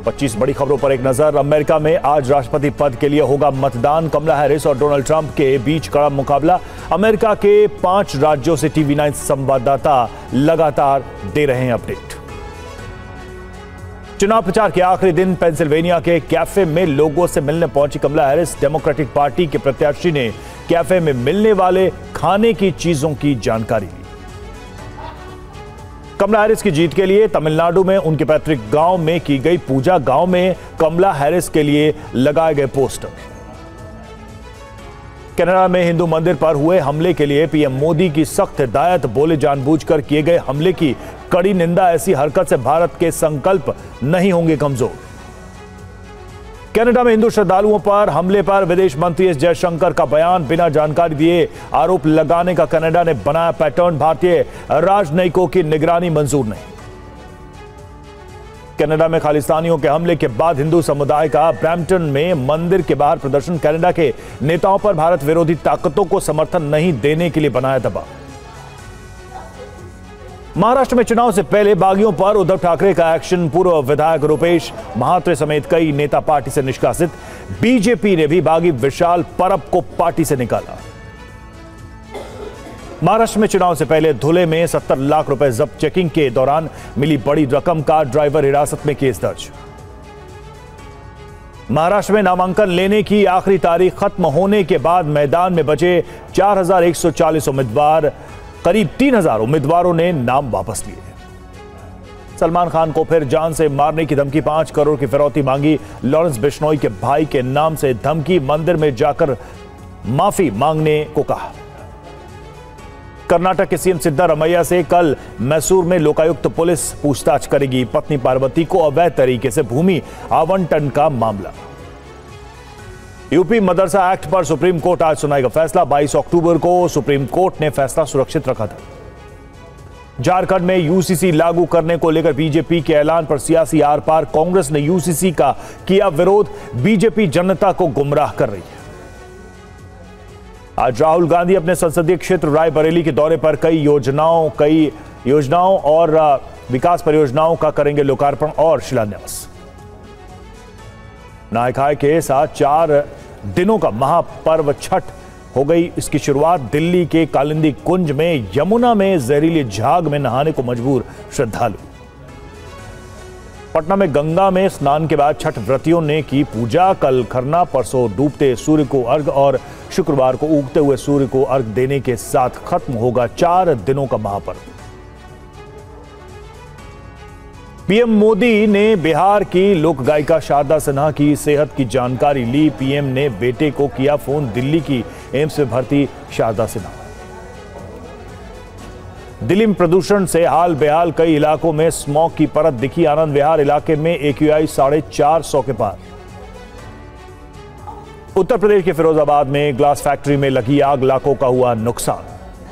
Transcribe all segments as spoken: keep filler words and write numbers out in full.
पच्चीस बड़ी खबरों पर एक नजर। अमेरिका में आज राष्ट्रपति पद के लिए होगा मतदान। कमला हैरिस और डोनाल्ड ट्रंप के बीच कड़ा मुकाबला। अमेरिका के पांच राज्यों से टीवी नाइन संवाददाता लगातार दे रहे हैं अपडेट। चुनाव प्रचार के आखिरी दिन पेंसिल्वेनिया के कैफे में लोगों से मिलने पहुंची कमला हैरिस। डेमोक्रेटिक पार्टी के प्रत्याशी ने कैफे में मिलने वाले खाने की चीजों की जानकारी ली। कमला हैरिस की जीत के लिए तमिलनाडु में उनके पैतृक गांव में की गई पूजा। गांव में कमला हैरिस के लिए लगाए गए पोस्टर। कनाडा में हिंदू मंदिर पर हुए हमले के लिए पीएम मोदी की सख्त हिदायत। बोले जानबूझकर किए गए हमले की कड़ी निंदा। ऐसी हरकत से भारत के संकल्प नहीं होंगे कमजोर। कनाडा में हिंदू श्रद्धालुओं पर हमले पर विदेश मंत्री एस जयशंकर का बयान। बिना जानकारी दिए आरोप लगाने का कनाडा ने बनाया पैटर्न। भारतीय राजनयिकों की निगरानी मंजूर नहीं। कनाडा में खालिस्तानियों के हमले के बाद हिंदू समुदाय का ब्रैम्पटन में मंदिर के बाहर प्रदर्शन। कनाडा के नेताओं पर भारत विरोधी ताकतों को समर्थन नहीं देने के लिए बनाया दबाव। महाराष्ट्र में चुनाव से पहले बागियों पर उद्धव ठाकरे का एक्शन। पूर्व विधायक रुपेश महात्रे समेत कई नेता पार्टी से निष्कासित। बीजेपी ने भी बागी विशाल परब को पार्टी से निकाला। महाराष्ट्र में चुनाव से पहले धुले में सत्तर लाख रुपए जब्त। चेकिंग के दौरान मिली बड़ी रकम का ड्राइवर हिरासत में केस दर्ज। महाराष्ट्र में नामांकन लेने की आखिरी तारीख खत्म होने के बाद मैदान में बचे चार हजार एक सौ चालीस उम्मीदवार। करीब तीन हजार उम्मीदवारों ने नाम वापस लिए। सलमान खान को फिर जान से मारने की धमकी। पांच करोड़ की फिरौती मांगी। लॉरेंस बिश्नोई के भाई के नाम से धमकी। मंदिर में जाकर माफी मांगने को कहा। कर्नाटक के सीएम सिद्धारमैया से कल मैसूर में लोकायुक्त पुलिस पूछताछ करेगी। पत्नी पार्वती को अवैध तरीके से भूमि आवंटन का मामला। यूपी मदरसा एक्ट पर सुप्रीम कोर्ट आज सुनाएगा फैसला। बाईस अक्टूबर को सुप्रीम कोर्ट ने फैसला सुरक्षित रखा था। झारखंड में यूसीसी लागू करने को लेकर बीजेपी के ऐलान पर सियासी आर पार। कांग्रेस ने यूसीसी का किया विरोध। बीजेपी जनता को गुमराह कर रही है। आज राहुल गांधी अपने संसदीय क्षेत्र रायबरेली के दौरे पर कई योजनाओं कई योजनाओं और विकास परियोजनाओं का करेंगे लोकार्पण और शिलान्यास। नहाय खाए के साथ चार दिनों का महापर्व छठ हो गई इसकी शुरुआत। दिल्ली के कालिंदी कुंज में यमुना में जहरीली झाग में नहाने को मजबूर श्रद्धालु। पटना में गंगा में स्नान के बाद छठ व्रतियों ने की पूजा। कल खरना, परसों डूबते सूर्य को अर्घ और शुक्रवार को उगते हुए सूर्य को अर्घ देने के साथ खत्म होगा चार दिनों का महापर्व। पीएम मोदी ने बिहार की लोक गायिका शारदा सिन्हा की सेहत की जानकारी ली। पीएम ने बेटे को किया फोन। दिल्ली की एम्स में भर्ती शारदा सिन्हा। दिल्ली में प्रदूषण से हाल बेहाल। कई इलाकों में स्मॉग की परत दिखी। आनंद विहार इलाके में एक्यूआई साढ़े चार सौ के पार। उत्तर प्रदेश के फिरोजाबाद में ग्लास फैक्ट्री में लगी आग। लाखों का हुआ नुकसान।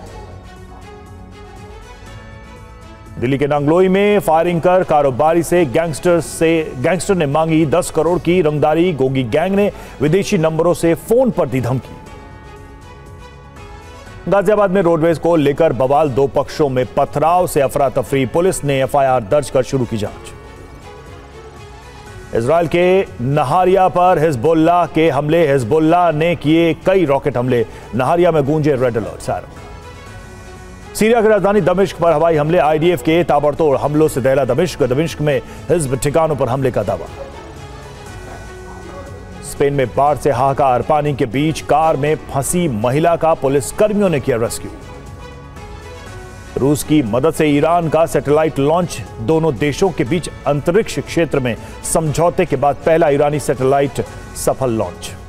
दिल्ली के नांगलोई में फायरिंग कर कारोबारी से गैंगस्टर से गैंगस्टर ने मांगी दस करोड़ की रंगदारी। गोगी गैंग ने विदेशी नंबरों से फोन पर दी धमकी। गाजियाबाद में रोडवेज को लेकर बवाल। दो पक्षों में पथराव से अफरा तफरी। पुलिस ने एफआईआर दर्ज कर शुरू की जांच। इजराइल के नहारिया पर हिजबुल्लाह के हमले। हिजबुल्लाह ने किए कई रॉकेट हमले। नहारिया में गूंजे रेड अलर्ट सायरन। सीरिया की राजधानी दमिश्क पर हवाई हमले। आईडीएफ के ताबड़तोड़ हमलों से दहला दमिश्क। दमिश्क में हिज्ब ठिकानों पर हमले का दावा। स्पेन में बाढ़ से हाहाकार। पानी के बीच कार में फंसी महिला का पुलिस कर्मियों ने किया रेस्क्यू। रूस की मदद से ईरान का सैटेलाइट लॉन्च। दोनों देशों के बीच अंतरिक्ष क्षेत्र में समझौते के बाद पहला ईरानी सैटेलाइट सफल लॉन्च।